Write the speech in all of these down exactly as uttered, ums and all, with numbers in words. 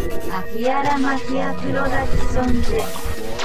秋原マフィアプロダクションズ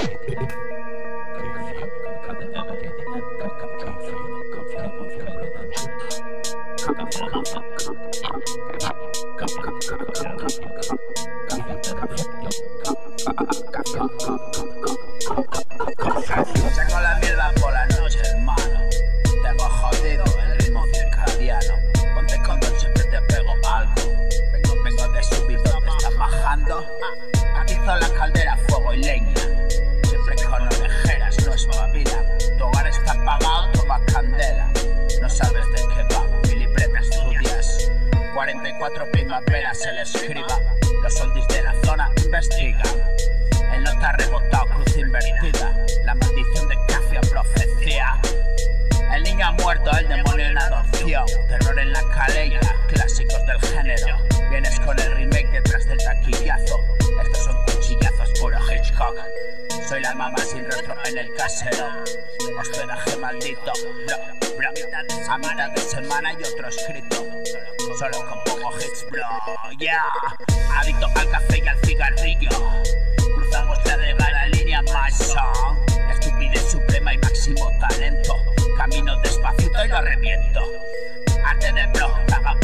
Saco la mierda por la noche, hermano. Tengo jodido el ritmo circadiano. Ponte condón, siempre te pego algo. Vengo, vengo de subir donde estás bajando. Aquí son la caldera, fuego y leña. Siempre con orejeras, no espabilan. Tu hogar está apagado, toma candela. No sabes de qué va, mi libreta estudias. cuarenta y cuatro primaveras se le escriba. Los oldies de la zona investigan. El no está rebotado, cruz invertida. La maldición de Cafia profecía. El niño ha muerto, el demonio en adopción. Terror en la calella, clásicos del género. Vienes con el remake detrás del taquillazo. Estos son cuchillazos puro Hitchcock. Soy la mamá sin rostro en el casero. Hospedaje maldito, bro, bro. A mitad de semana y otro escrito. Solo con poco hits, bro, yeah. Adicto al café y al cigarrillo. Cruzamos la delgada línea Mason. Estupidez suprema y máximo talento. Camino despacito y lo reviento. Arte de bro, haga